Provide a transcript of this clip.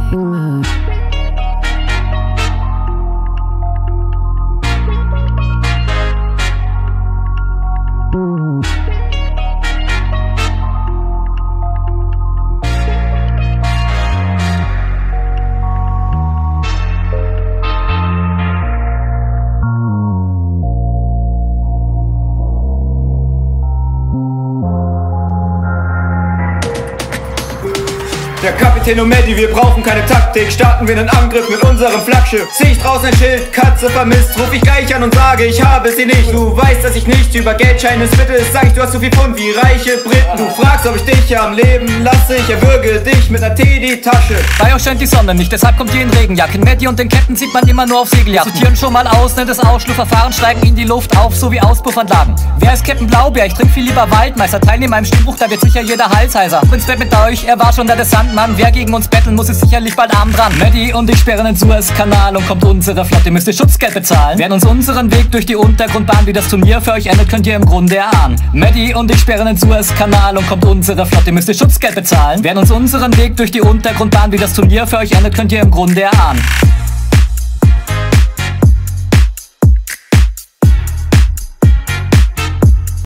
Der Kapitän und Maddie, wir brauchen keine Taktik. Starten wir einen Angriff mit unserem Flaggschiff. Seh ich draußen ein Schild, Katze vermisst, ruf ich gleich an und sage, ich habe sie nicht. Du weißt, dass ich nicht über Geldscheine spitte. Sag ich, du hast so viel Pfund wie reiche Briten. Du fragst, ob ich dich am Leben lasse. Ich erwürge dich mit ner Teddy-Tasche. Bei euch scheint die Sonne nicht, deshalb kommt ihr in Regenjacken. Maddie und den Captain sieht man immer nur auf Segeljachten. Sortieren schon mal aus, nennt es Ausschlussverfahren, steigen in die Luft auf, so wie Auspuffanlagen. Wer ist Captain Blaubeer? Ich trink viel lieber Waldmeister. Teilnehmer im Stimmbuch, da wird sicher jeder Hals heiser. Ins Bett mit euch, er war schon der Sandmann. Wer gegen uns betteln muss, ist sicherlich bald arm dran. Maddie und ich sperren den Suezkanal und kommt unsere Flotte, müsst ihr Schutzgeld bezahlen. Während uns unseren Weg durch die Untergrundbahn, wie das Turnier für euch endet, könnt ihr im Grunde erahnen. Maddie und ich sperren den Suezkanal und kommt unsere Flotte, müsst ihr Schutzgeld bezahlen. Während uns unseren Weg durch die Untergrundbahn, wie das Turnier für euch endet, könnt ihr im Grunde erahnen.